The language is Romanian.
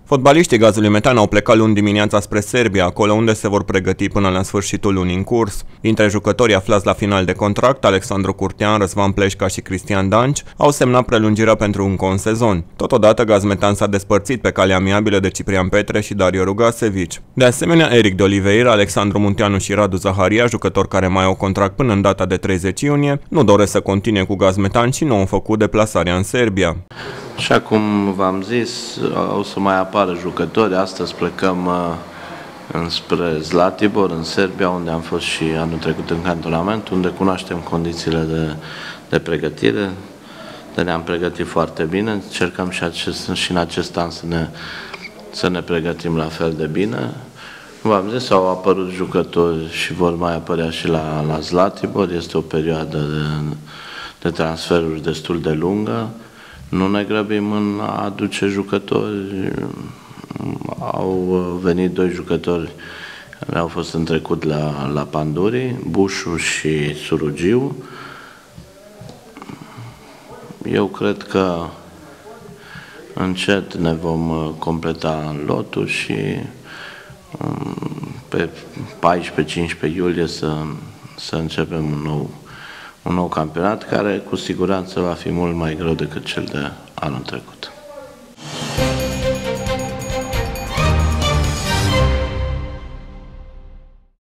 Fotbaliștii Gazului Metan au plecat luni dimineața spre Serbia, acolo unde se vor pregăti până la sfârșitul lunii în curs. Dintre jucătorii aflați la final de contract, Alexandru Curtean, Răzvan Pleșca și Cristian Danci au semnat prelungirea pentru încă un sezon. Totodată, Gaz Metan s-a despărțit pe calea amiabilă de Ciprian Petre și Dario Rugasevici. De asemenea, Eric de Oliveira, Alexandru Munteanu și Radu Zaharia, jucători care mai au contract până în data de 30 iunie, nu doresc să continue cu Gaz Metan și nu au făcut deplasarea în Serbia. Așa cum v-am zis, o să mai apară jucători. Astăzi plecăm înspre Zlatibor, în Serbia, unde am fost și anul trecut în cantonament, unde cunoaștem condițiile de pregătire. Ne-am pregătit foarte bine, încercăm și în acest an să ne pregătim la fel de bine. V-am zis, au apărut jucători și vor mai apărea și la Zlatibor. Este o perioadă de transferuri destul de lungă. Nu ne grăbim în a aduce jucători. Au venit doi jucători care au fost în trecut la Panduri, Bușu și Surugiu. Eu cred că încet ne vom completa lotul și pe 14-15 iulie să începem un nou campionat, care cu siguranță va fi mult mai greu decât cel de anul trecut.